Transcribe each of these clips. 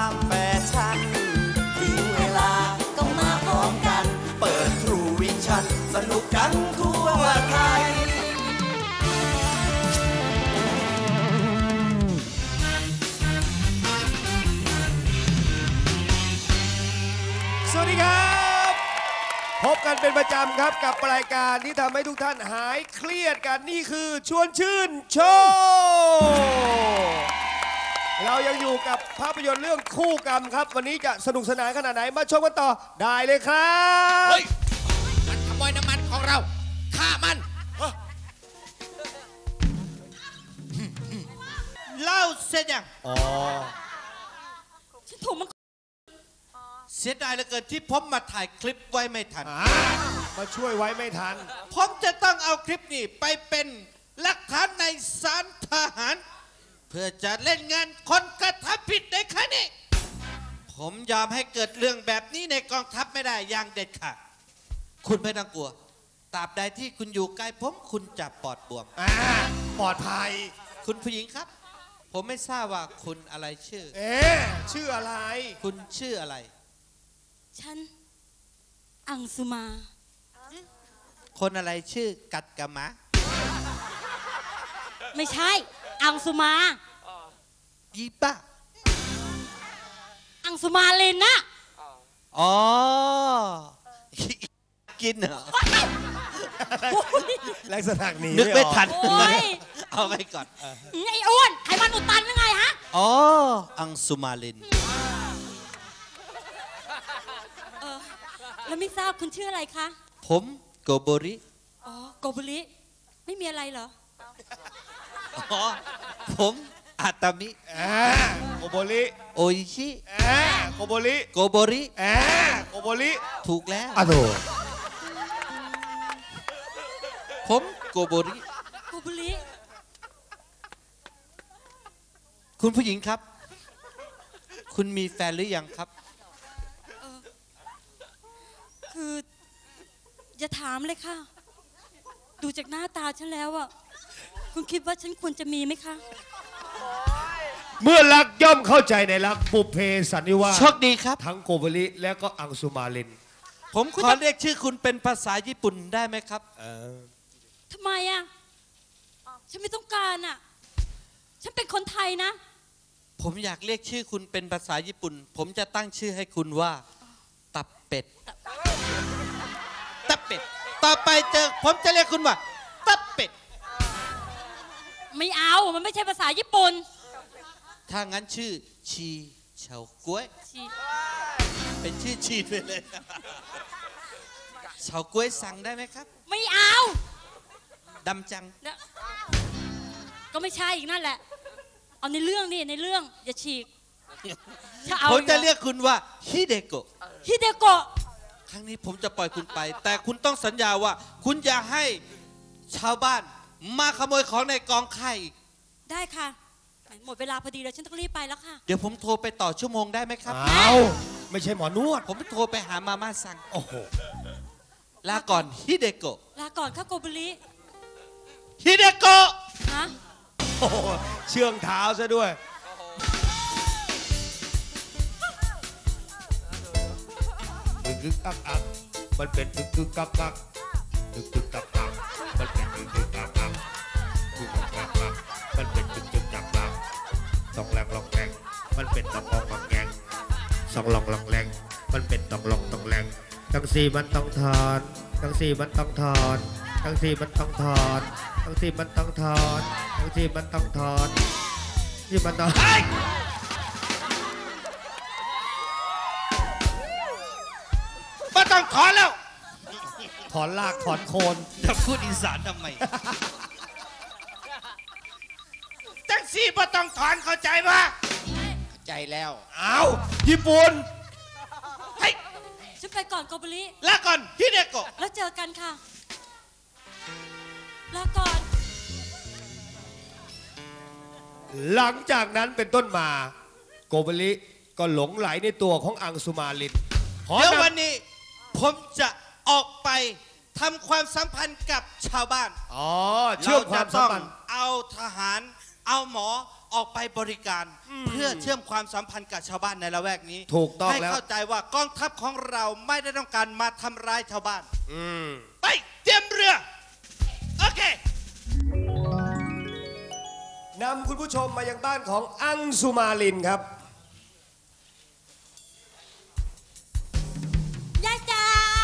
ามแฟชั่นถึงเวลาก็มาพร้อมกันเปิดทรูวิชั่นสนุกกันทั่วไทยสวัสดีครับพบกันเป็นประจำครับกับรายการที่ทำให้ทุกท่านหายเครียดกันนี่คือชวนชื่นโชว์เรายังอยู่กับภาพยนตร์เรื่องคู่กรรมครับวันนี้จะสนุกสนานขนาดไหนมาชมกันต่อได้เลยครับเฮ้ยมันขโมยน้ำมันของเราฆ่ามันเล่าเสร็จยังอ๋อฉันถูกมันเสียดายเหลือเกินที่ผมมาถ่ายคลิปไว้ไม่ทันมาช่วยไว้ไม่ทันผมจะต้องเอาคลิปนี้ไปเป็นหลักฐานในศาลทหารเพื่อจะเล่นงานคนกระทำผิดในครั้งนี้ผมยอมให้เกิดเรื่องแบบนี้ในกองทัพไม่ได้อย่างเด็ดขาดคุณไม่ต้องกลัวตราบใดที่คุณอยู่ใกล้ผมคุณจะปลอดโปร่งปลอดภัยคุณผู้หญิงครับผมไม่ทราบว่าคุณอะไรชื่อชื่ออะไรคุณชื่ออะไรฉันอังสุมาคนอะไรชื่อกัดกะมะไม่ใช่อังสุมายีป้าอังสุมาลินนะอ๋อกินเหรอลักษณะนี้นึกไม่ทันเอาไปก่อนไอ้อ้วนไขมันอุดตันยังไงฮะอ๋ออังสุมาลินแล้วไม่ทราบคุณชื่ออะไรคะผมโกโบริอ๋อโกโบริไม่มีอะไรเหรออ๋อผมอาตามิโกโบริโออิชิโกโบริโกโบริโกโบริถูกแล้วอะโถผมโกโบริโกโบริคุณผู้หญิงครับคุณมีแฟนหรือยังครับคืออย่าถามเลยค่ะดูจากหน้าตาฉันแล้วอ่ะคุณคิดว่าฉันควรจะมีไหมคะเมื่อรักย่อมเข้าใจในรักปุเพสันนิวาสโชคดีครับทั้งโกโบริและก็อังสุมาลินผมขอเรียกชื่อคุณเป็นภาษาญี่ปุ่นได้ไหมครับทำไมอ่ะฉันไม่ต้องการอ่ะฉันเป็นคนไทยนะผมอยากเรียกชื่อคุณเป็นภาษาญี่ปุ่นผมจะตั้งชื่อให้คุณว่าตับเป็ดตับเป็ดต่อไปผมจะเรียกคุณว่าตับเป็ดไม่เอามันไม่ใช่ภาษาญี่ปุ่นถ้างั้นชื่อชีเฉาก๊วยเป็นชื่อชีไปเลยเฉาก๊วยสั่งได้ไหมครับไม่เอาดำจังก็ไม่ใช่อีกนั่นแหละเอาในเรื่องนี่ในเรื่องอย่าฉีกผมจะเรียกคุณว่าฮิเดโกะฮิเดโกะครั้งนี้ผมจะปล่อยคุณไปแต่คุณต้องสัญญาว่าคุณอย่าให้ชาวบ้านมาขโมยของในกองค่ายอีกได้ค่ะหมดเวลาพอดีแล้วฉันต้องรีบไปแล้วค่ะเดี๋ยวผมโทรไปต่อชั่วโมงได้ไหมครับไม่ใช่หมอนวดผมโทรไปหามาม่าสั่งโอ้โหลาก่อนฮิเดโกะลาก่อนค่ะโกบุริฮิเดโกะฮะโอ้เชื่องเท้าซะด้วยกึกกักกักมันเป็นกึกกักกักกึกกักกักมันเป็นกึกกักกักกึกกักกักมันเป็นกึกกักกักสองแรงลองแรงมันเป็นตองลองลองแรงสองลองลองแรงมันเป็นตองลองตองแรงทั้งสี่มันต้องถอนทั้งสี่มันต้องถอนทั้งสี่มันต้องถอนทั้งสี่มันต้องถอนทั้งสี่มันต้องถอนที่มันต้องไม่ต้องถอนแล้วถอนรากถอนโคนจะพูดอีสานทำไมแท็กซี่ไม่ต้องถอนเข้าใจปะเข้าใจแล้วเอาญี่ปุ่นเฮ้ยฉันไปก่อนโกบุริลาก่อนฮิเดโกะแล้วเจอกันค่ะลาก่อนหลังจากนั้นเป็นต้นมาโกบุริก็หลงไหลในตัวของอังสุมาลินเดี๋ยววันนี้ผมจะออกไปทำความสัมพันธ์กับชาวบ้านเชื่อมความสัมพันธ์เอาทหารเอาหมอออกไปบริการเพื่อเชื่อมความสัมพันธ์กับชาวบ้านในละแวกนี้ถูกต้องให้แล้วเข้าใจว่ากองทัพของเราไม่ได้ต้องการมาทำร้ายชาวบ้านมไปเตรียมเรือโอเคนำคุณผู้ชมมายังบ้านของอังสุมาลินครับยายจ๋า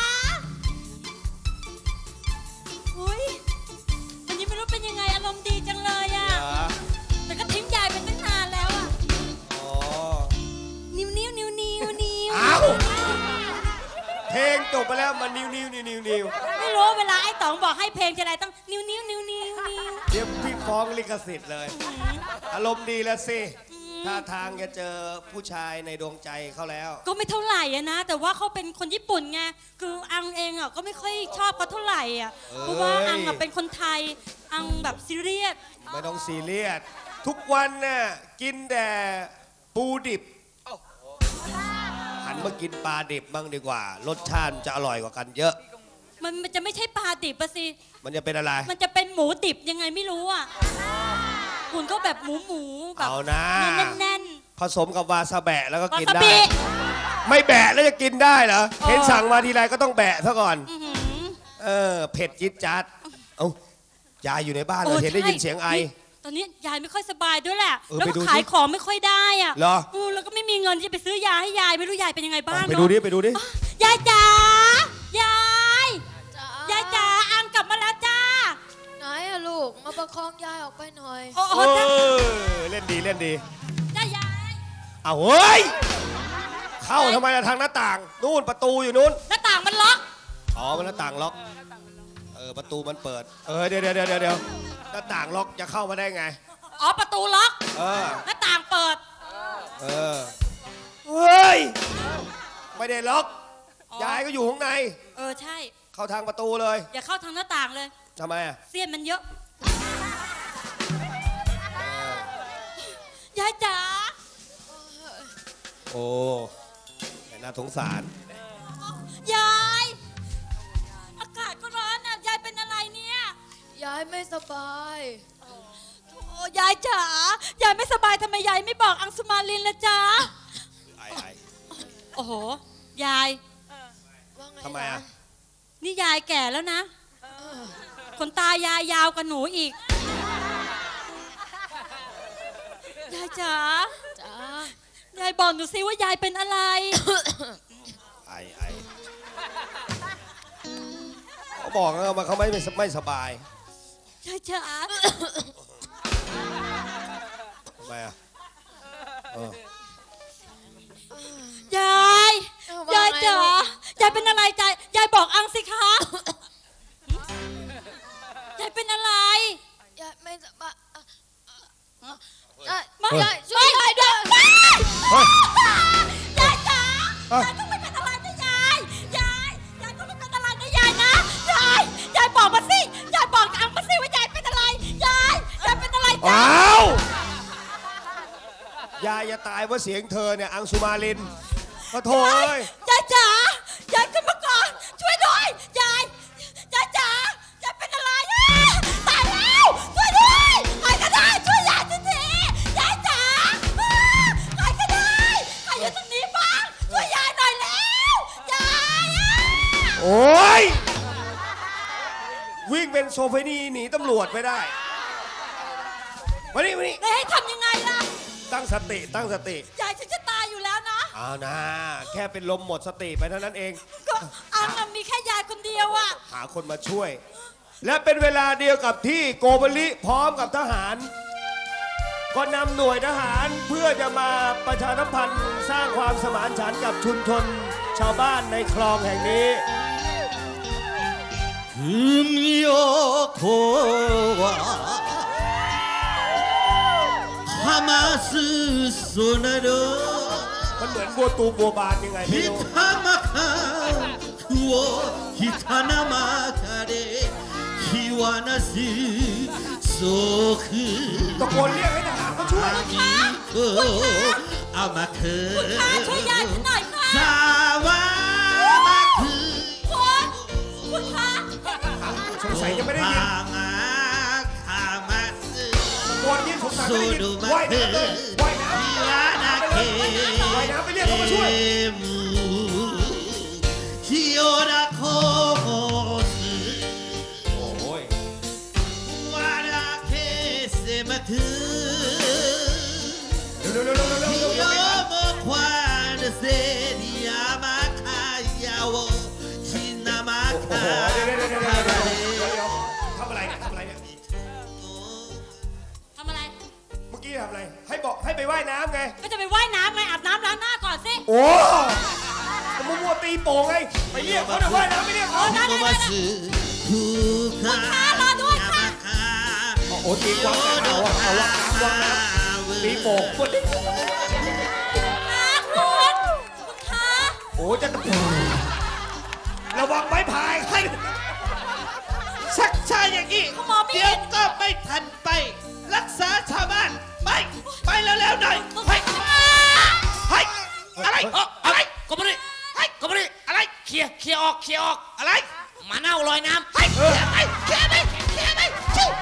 อุ้ยวันนี้ไม่รู้เป็นยังไงอารมณ์ดีจังเลยอะแต่ก็ทิ้งยายไปตั้งนานแล้วอะอ๋อนิ้วนิ้วนิ้วนิ้วนิ้วอ้าว เพลงจบไปแล้วมันนิ้วนิ้วไม่รู้เวลาไอ้ต๋องบอกให้เพลงจะอะไรต้องนิ้วนิ้วนิ้วนิ้วนิ้วเดี๋ยวพี่ฟ้องลิขสิทธิ์เลย อารมณ์ดีแล้วสิท่าทางจะเจอผู้ชายในดวงใจเขาแล้วก็ไม่เท่าไหร่อะนะ แต่ว่าเขาเป็นคนญี่ปุ่นไงคืออังเองอะก็ไม่ค่อยชอบเขาเท่าไหร่อะเพราะว่าอังอะเป็นคนไทยอังแบบซีเรียสไม่ต้องซีเรียส ทุกวันน่ะกินแต่ปูดิบ หันมากินปลาดิบบ้างดีกว่า รสชาติจะอร่อยกว่ากันเยอะมันจะไม่ใช่ปลาดิบอะสิมันจะเป็นอะไรมันจะเป็นหมูดิบยังไงไม่รู้อะคุณก็แบบหมูแบบเอานะแน่นผสมกับวาซาแบะแล้วก็ๆวากินซาได้บิไม่แบะแล้วจะกินได้เหรอ เห็นสั่งมาทีไรก็ต้องแบะซะก่อนอื้อหือเผ็ดจิ๊ดจัด เอ้ายายอยู่ในบ้านเหรโอ้อเห็นได้ยินใช่เสียงไอนี่ตอนนี้ยายไม่ค่อยสบายด้วยแหละเออแล้วไปก็ดูสิขายของไม่ค่อยได้อะเหรอแล้วก็ไม่มีเงินที่จะไปซื้อยาให้ยายไม่รู้ยายเป็นยังไงบ้างไปเนาะดูดิไปดูดิยายจ๋ายายจ๋ายายจ๋าอังกลับมาแล้วจ้าไหนอะลูก มาประคองยายออกไปหน่อยโอ้โหเอจ้าเล่นดีเล่นดีจ้ายายเอาเฮ้ย เข้าทำไมล่ะทางหน้าต่าง นู่นประตูอยู่นู่นหน้าต่างมันล็อกอ๋อมันหน้าต่างล็อก ประตูมันเปิด เดี๋ยวหน้าต่างล็อกจะเข้ามาได้ไงอ๋อประตูล็อกเออหน้าต่างเปิดเฮ้ย ไม่ได้ล็อกอ๋อยายก็อยู่ข้างในใช่เข้าทางประตูเลยอย่าเข้าทางหน้าต่างเลยทำไมอ่ะเสี้ยนมันเยอะ ยายจ๋าโอ้แต่น่าสงสารยาย อากาศก็ร้อนอ่ะ ยายเป็นอะไรเนี่ยยายไม่สบายโอ้ยายจ๋า ยายไม่สบายทำไมยายไม่บอกอังสุมาลินละจ๊ะไอ้โอ้โห ยายว่าไงทำไมอ่ะนี่ยายแก่แล้วนะขนตายายยาวกว่าหนูอีก ยายจ๋าจ๋ายายบอกหนูสิว่ายายเป็นอะไรไอ้เขาบอกนะว่าเขาไม่สบายยายจ๋าทำไมอ่ะยายว่ายายไงจ๋าลูกยายเป็นอะไรยายบอกอังสิคะ ยายเป็นอะไรยายไม่สบายไม่ยายช่วยยายด้วยเฮ้ยยายจ๋าเอ้ายายต้องไม่เป็นอะไรนะยายต้องไม่เป็นอะไรนะยายนะ ยายบอกมาสิ ยายบอกอังมาสิว่ายายเป็นอะไร ยายเป็นอะไรจ๊ะอ้าวยายจะตายเพราะเสียงเธอเนี่ย อังสุมาลินขอโทษเอ้ยยายจ๋ายายขึ้นมาก่อน ช่วยด้วย ยายจ๋ายายเป็นอะไรอ่ะตายแล้ว ช่วยด้วยใครก็ได้ ช่วยยายทียายจ๋าใครก็ได้ใครอยู่ตรงนี้บ้างช่วยยายหน่อยแล้ว ยายอ่ะโอ้ย วิ่งเป็นโซเฟนีหนีตำรวจไม่ได้ มานี่แล้วให้ทำยังไงล่ะตั้งสติยายฉันจะตายอยู่แล้วนะเอานะ แค่เป็นลมหมดสติไปเท่านั้นเองก็อังอะมีแค่ยายคนเดียวอะหาคนมาช่วย และเป็นเวลาเดียวกับที่โกบลิพร้อมกับทหาร ก็นำหน่วยทหารเพื่อจะมาประชาสัมพันธ์สร้างความสมานฉันท์กับชุมชนชาวบ้านในคลองแห่งนี้ 금요 고와 하마스 소나로 มันเหมือนบัวตูมบัวบานยังไงไม่รู้ 히타마카 구워 히타나마카레 히와나스 소크 ตะโกนเรียกให้ทหารมาช่วย 아미코 아마크 ช่วยยายฉันหน่อยค่ะ 사와마크 คุณคะสงสัยยังไม่ได้ยิน 방아 가마스 ตะโกนยินสงไม่ได้ยินว่ายน้ำเลยว่ายน้ำว่ายน้ำไปเรียกเขามาช่วย โอ้ยเร็วทำอะไรเนี่ยทำอะไรเมื่อกี้ทำอะไรให้บอกให้ไปว่ายน้ำไงก็จะไปว่ายน้ำไงอาบน้ำล้างหน้าก่อนสิโอ้มัวตีโป่งไงไปเรียกเขาเดี๋ยวว่ายน้ำไม่เรียกเขาได้คุณค้ารอด้วยค่ะโอ้ตีกวางน้ำเอาวางน้ำตีโป่งหมดคุณค้าโอ้จะระวังไม้พายให้ชักชายอย่างนี้คุณหมอไม่เดี๋ยเห็วน ก็ไม่ทันไป รักษาชาวบ้านไปแล้วๆหน่อยเฮ้ยอะไรอะไรก็ไม่ได้เฮ้ยก็ไม่ได้อะไรเคลียร์ออกอะไรหมาเน่าลอยน้ำเฮ้ยเคลียร์ไปชิว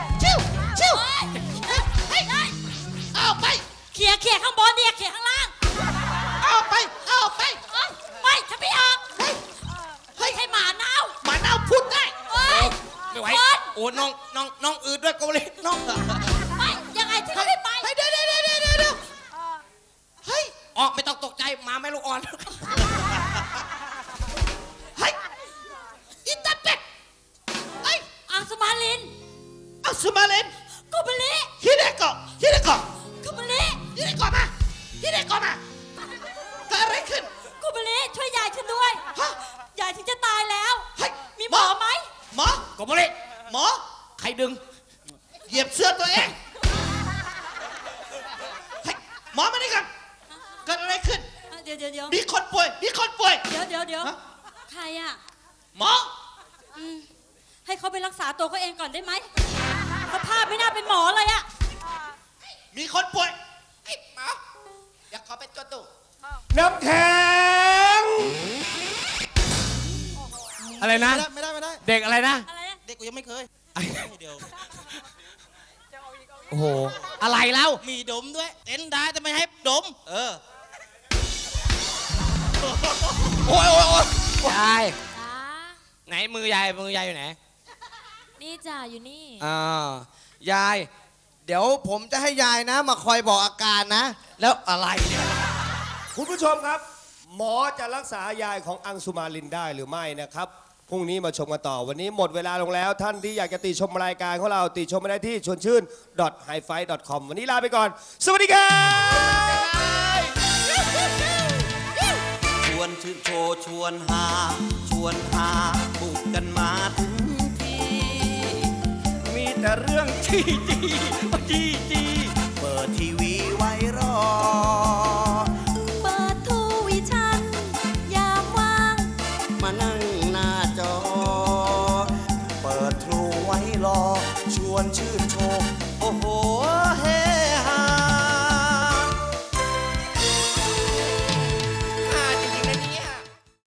เอาไปเขี่ยข้างบนเนี่ยเขี่ยข้างล่างเอาไปไม่ฉันไม่ออกให้หมาเน่าหมาเน่าพูดได้ไม่ไหวคนโอ้น้องอืดด้วยก็เลยน้องไม่ยังไงฉันก็ไม่ไปเฮ้ยเดี๋ยวเฮ้ยออกไม่ต้องตกใจหมาไม่ลูกอ่อนเฮ้ยอินเตอร์เป็ดเฮ้ยอังสุมาลินเอาสุมาเลนกุบลิฮิเดโกะกุบลิฮิเดโกะมาเกิดอะไรขึ้นกุบลิช่วยยายฉันด้วยฮะยายฉันจะตายแล้วเฮ้ยมีหมอไหมหมอก็ไม่ได้หมอใครดึงเหยียบเสื้อตัวเองเฮ้ยหมอมานี่กันเกิดอะไรขึ้นเดี๋ยวมีคนป่วยเดี๋ยวฮะใครอ่ะหมอให้เขาไปรักษาตัวเขาเองก่อนได้ไหมสภาพไม่น่าเป็นหมอเลยอะมีคนป่วยเฮ้ยหมออยากขอเป็นตัวตู้น้ำแข็งอะไรนะไม่ได้เด็กอะไรนะอะไรนะเด็กกูยังไม่เคยเดี๋ยวโอ้โหอะไรเล่ามีดมด้วยเต้นได้แต่ไม่ให้ดมโอ้ยยายจ้าไหนมือยายอยู่ไหนนี่จ้าอยู่นี่ยาย เดี๋ยวผมจะให้ยายนะ มาคอยบอกอาการนะ แล้วอะไรเนี่ยคุณผู้ชมครับ หมอจะรักษายายของอังสุมาลินได้หรือไม่นะครับพรุ่งนี้มาชมกันต่อวันนี้หมดเวลาลงแล้ว ท่านที่อยากจะติชมรายการของเราติชมมาได้ที่ชวนชื่น .hifi.com วันนี้ลาไปก่อน สวัสดีครับชวนชื่นโชว์ชวนหาบุกกันมาถึงที่มีแต่เรื่องจี้